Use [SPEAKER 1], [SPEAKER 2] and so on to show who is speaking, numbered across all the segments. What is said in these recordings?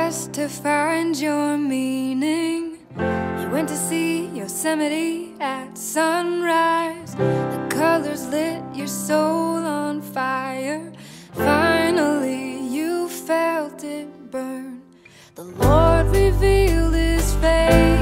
[SPEAKER 1] quest to find your meaning. You went to see Yosemite at sunrise. The colors lit your soul on fire. Finally you felt it burn. The Lord revealed His face.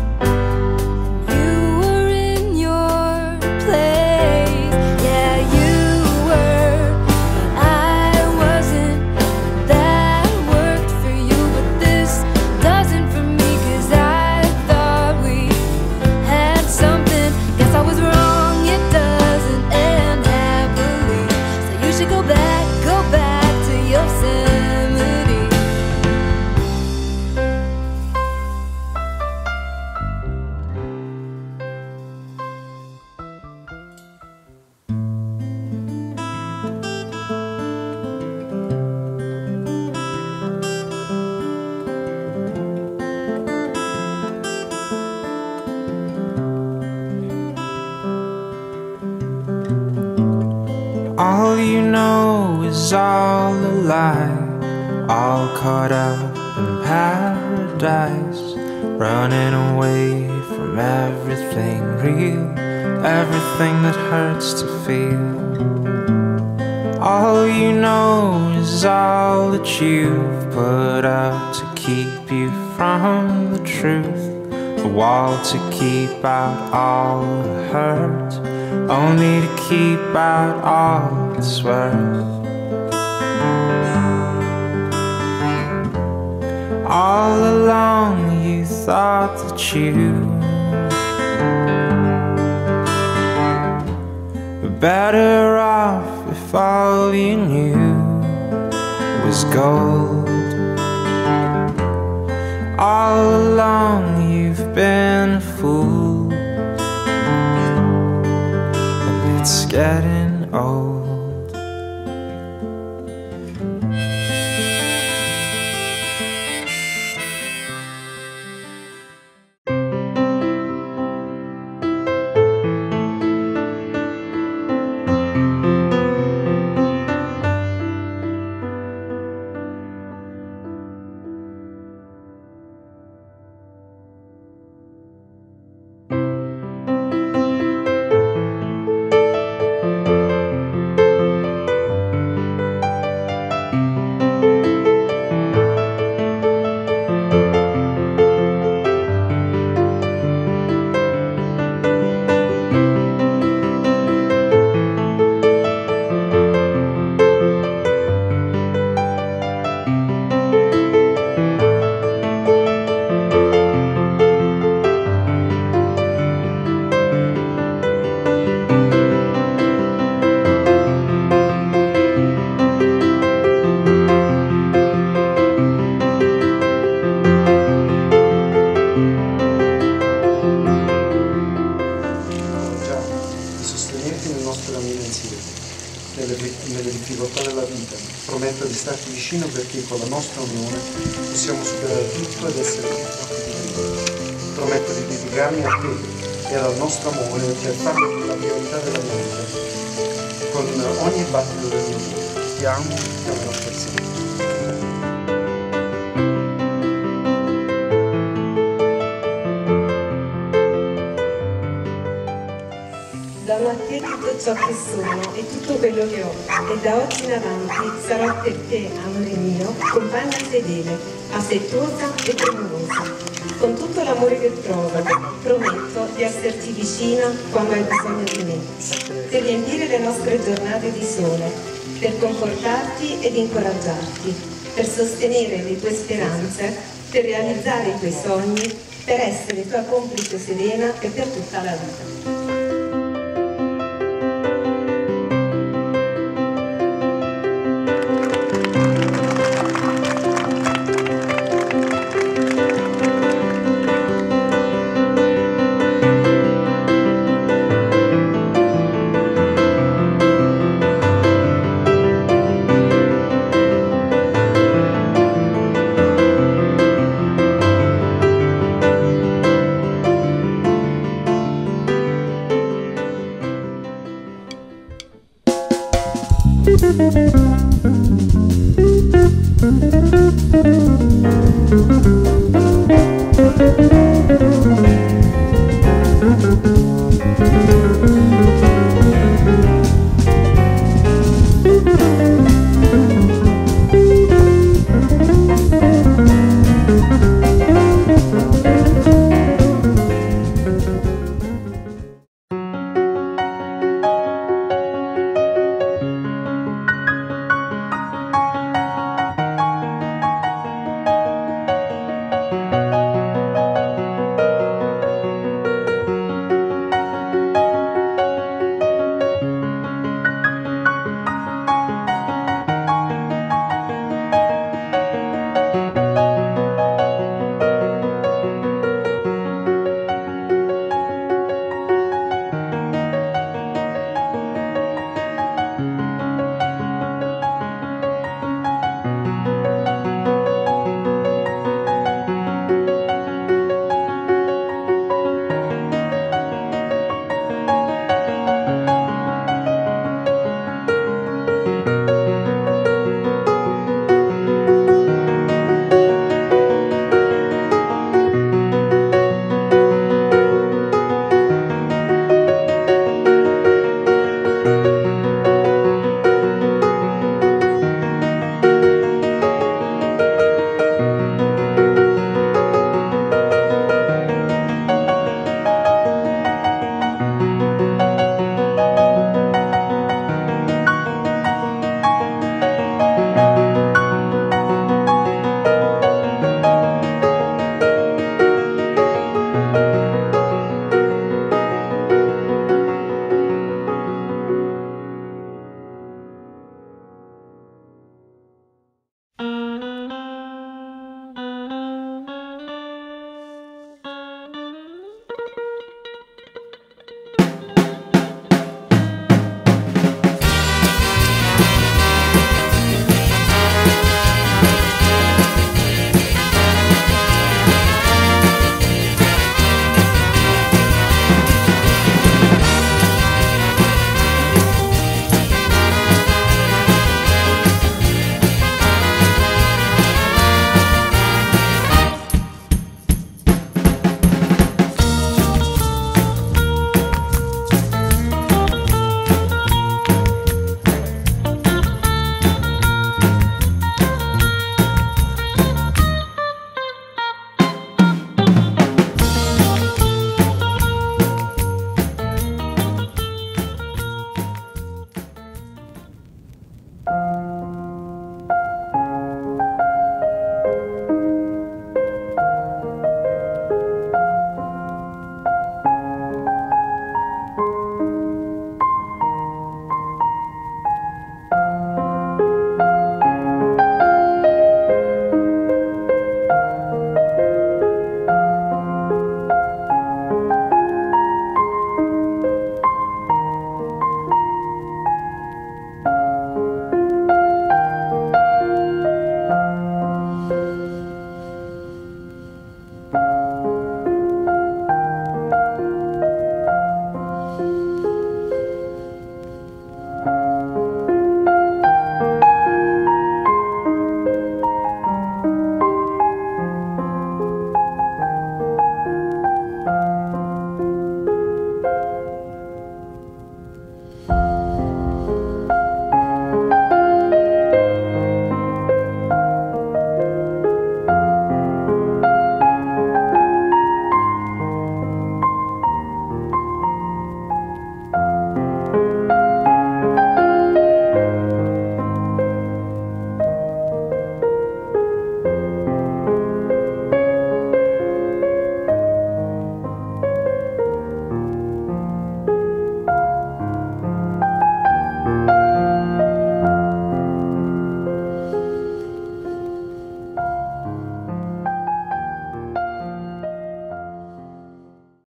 [SPEAKER 2] All you know is all a lie, all caught up in paradise, running away from everything real, everything that hurts to feel. All you know is all that you've put up to keep you from the truth, a wall to keep out all the hurt, only to keep out all it's worth. All along you thought that you were better off if all you knew was gold. All along you've been a fool, and it's getting old.
[SPEAKER 3] Nelle difficoltà della vita, prometto di starti vicino perché con la nostra unione possiamo superare tutto ed essere più forti di noi. Prometto di dedicarmi a te e al nostro amore per farlo la priorità della mia vita, con ogni battito del mio cuore. Ti amo e amerò per sempre.
[SPEAKER 4] Dono a te tutto ciò che sono e tutto quello che ho, e da oggi in avanti sarò per te, amore mio, compagna fedele, affettuosa e premurosa. Con tutto l'amore che provo, prometto di esserti vicina quando hai bisogno di me, per riempire le nostre giornate di sole, per confortarti ed incoraggiarti, per sostenere le tue speranze, per realizzare i tuoi sogni, per essere tua complice serena e per tutta la vita.